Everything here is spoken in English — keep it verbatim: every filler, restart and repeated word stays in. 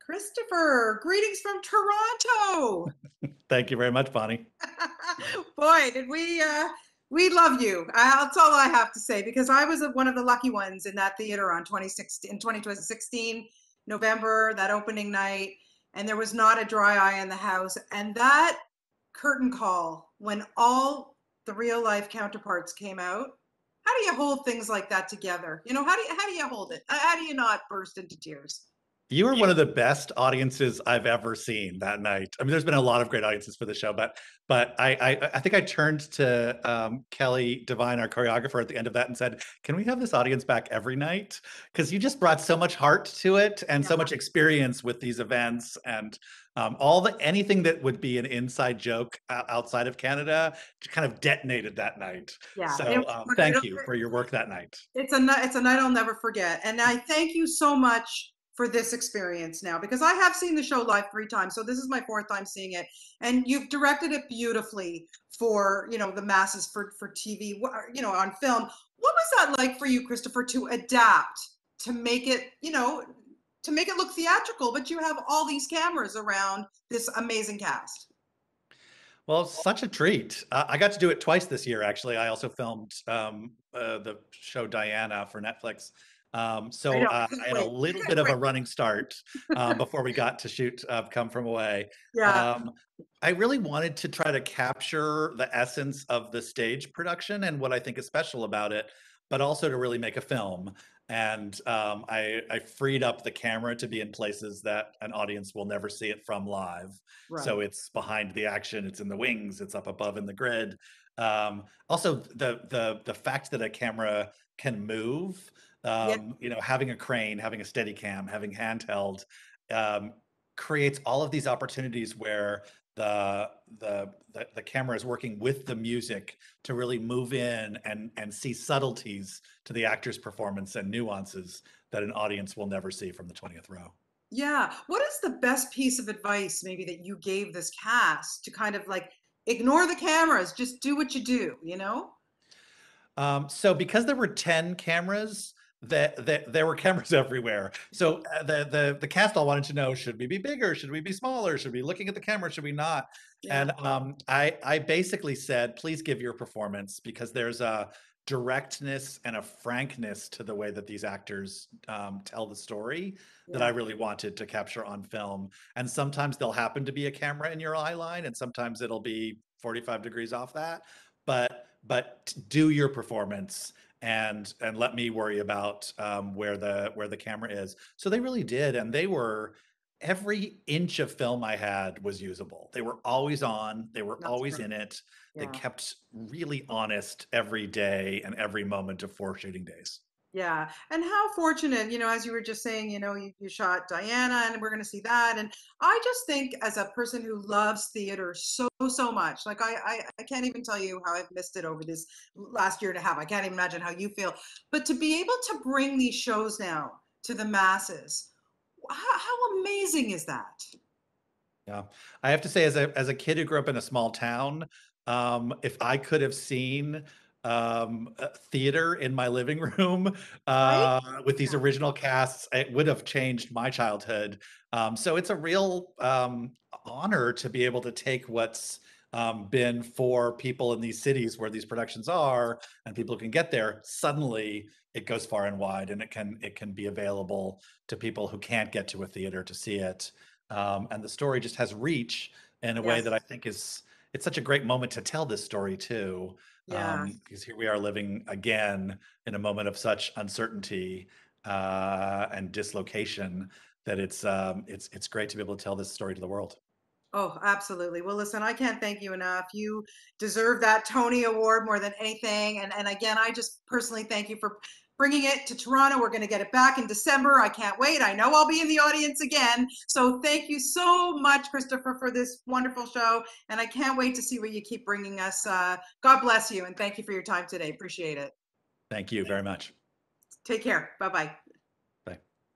Christopher, greetings from Toronto. Thank you very much, Bonnie. Boy, did we uh we love you. I- That's all I have to say because I was one of the lucky ones in that theater on twenty sixteen in twenty sixteen November, that opening night, and there was not a dry eye in the house. And that curtain call when all the real life counterparts came out. How do you hold things like that together? You know, how do you how do you hold it? How do you not burst into tears? You were one of the best audiences I've ever seen that night. I mean, there's been a lot of great audiences for the show, but but I I, I think I turned to um, Kelly Devine, our choreographer, at the end of that and said, "Can we have this audience back every night? Because you just brought so much heart to it and so much experience with these events and um, all the anything that would be an inside joke o- outside of Canada kind of detonated that night. Yeah, it So was um, thank you wonderful. for your work that night." It's a ni- it's a night I'll never forget. And I thank you so much for this experience now because I have seen the show live three times. So this is my fourth time seeing it. And you've directed it beautifully for, you know, the masses for for T V, you know, on film. What was that like for you, Christopher, to adapt to make it, you know, to make it look theatrical, but you have all these cameras around this amazing cast? Well, it's such a treat. Uh, I got to do it twice this year, actually. I also filmed um, uh, the show Diana for Netflix. Um, I so know, uh, I couldn't I had a wait. I little bit couldn't of wait. a running start uh, before we got to shoot uh, Come From Away. Yeah, Um, I really wanted to try to capture the essence of the stage production and what I think is special about it, but also to really make a film. And um, I, I freed up the camera to be in places that an audience will never see it from live. right. So it's behind the action, it's in the wings, it's up above in the grid. Um, also, the the the fact that a camera can move, Yeah, um, you know, having a crane, having a steady cam, having handheld, um, creates all of these opportunities where the, the the the camera is working with the music to really move in and and see subtleties to the actor's performance and nuances that an audience will never see from the twentieth row. yeah. What is the best piece of advice maybe that you gave this cast to kind of like ignore the cameras, just do what you do, you know? Um, so because there were ten cameras, that that there were cameras everywhere. So uh, the the the cast all wanted to know, should we be bigger? Should we be smaller? Should we be looking at the camera? Should we not? Yeah. And um, I I basically said, please give your performance because there's a directness and a frankness to the way that these actors um, tell the story that I Yeah. really wanted to capture on film. And sometimes there'll happen to be a camera in your eye line, and sometimes it'll be forty-five degrees off that. But but do your performance and and let me worry about um, where the where the camera is. So they really did, and they were every inch of film I had was usable. They were always on. They were That's always great. in it. They Yeah. kept really honest every day and every moment of four shooting days. Yeah. And how fortunate, you know, as you were just saying, you know, you, you shot Diana and we're going to see that. And I just think as a person who loves theater so, so much, like I, I, I can't even tell you how I've missed it over this last year and a half. I can't even imagine how you feel. But to be able to bring these shows now to the masses, how, how amazing is that? Yeah. I have to say, as a as a kid who grew up in a small town, um, if I could have seen um, uh, theater in my living room Right? uh, with these original casts, it would have changed my childhood. Um, so it's a real um, honor to be able to take what's um, been for people in these cities where these productions are, and people can get there. Suddenly, it goes far and wide, and it can it can be available to people who can't get to a theater to see it. Um, and the story just has reach in a way Yes. that I think is it's such a great moment to tell this story too. Yeah. Um, because here we are living again in a moment of such uncertainty uh, and dislocation that it's um, it's it's great to be able to tell this story to the world. Oh, absolutely. Well, listen, I can't thank you enough. You deserve that Tony Award more than anything. And and again, I just personally thank you for bringing it to Toronto. We're going to get it back in December. I can't wait. I know I'll be in the audience again. So thank you so much, Christopher, for this wonderful show. And I can't wait to see what you keep bringing us. Uh, God bless you, and thank you for your time today. Appreciate it. Thank you very much. Take care. Bye bye.